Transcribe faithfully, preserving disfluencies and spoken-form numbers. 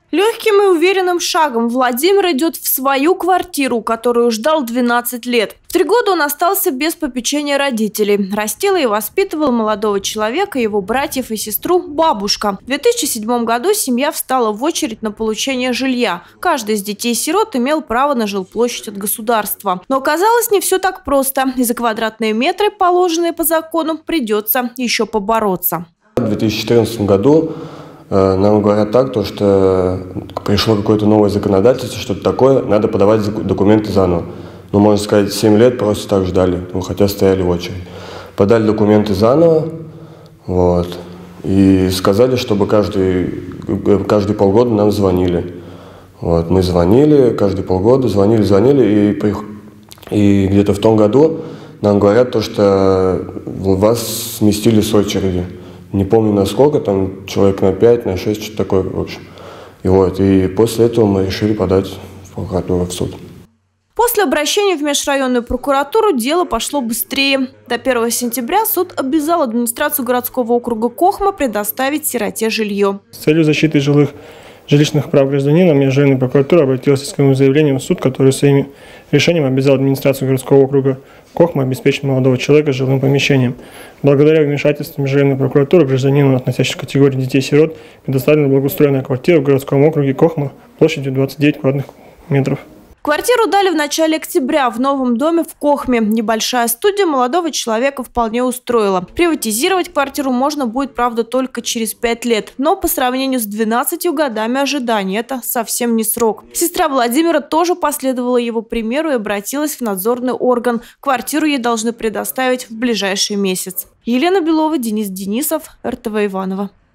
Легким и уверенным шагом Владимир идет в свою квартиру, которую ждал двенадцать лет. В три года он остался без попечения родителей. Растила и воспитывала молодого человека, его братьев и сестру бабушка. В две тысячи седьмом году семья встала в очередь на получение жилья. Каждый из детей-сирот имел право на жилплощадь от государства. Но оказалось, не все так просто. И за квадратные метры, положенные по закону, придется еще побороться. В две тысячи четырнадцатом году нам говорят так, то, что пришло какое-то новое законодательство, что-то такое, надо подавать документы заново. Ну, можно сказать, семь лет просто так ждали, ну, хотя стояли в очередь. Подали документы заново, вот, и сказали, чтобы каждый, каждые полгода нам звонили. Вот, мы звонили, каждые полгода звонили, звонили, и, и где-то в том году нам говорят то, что вас сместили с очереди. Не помню на сколько, там человек на пять, на шесть, что-то такое, в общем. И вот, и после этого мы решили подать в прокуратуру, в суд. После обращения в межрайонную прокуратуру дело пошло быстрее. До первого сентября суд обязал администрацию городского округа Кохма предоставить сироте жилье. С целью защиты жилых жилищных прав гражданина межрайонная прокуратура обратилась с исковым заявлением в суд, который своим решением обязал администрацию городского округа Кохма обеспечить молодого человека жилым помещением. Благодаря вмешательству межрайонной прокуратуры гражданину, относящемуся к категории детей-сирот, предоставлена благоустроенная квартира в городском округе Кохма площадью двадцать девять квадратных метров. Квартиру дали в начале октября в новом доме в Кохме. Небольшая студия молодого человека вполне устроила. Приватизировать квартиру можно будет, правда, только через пять лет. Но по сравнению с двенадцатью годами ожидания это совсем не срок. Сестра Владимира тоже последовала его примеру и обратилась в надзорный орган. Квартиру ей должны предоставить в ближайший месяц. Елена Белова, Денис Денисов, эр тэ вэ Иваново.